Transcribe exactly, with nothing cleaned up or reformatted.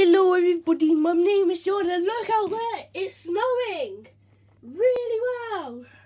Hello everybody, my name is Jordan. Look out there, it's snowing really well.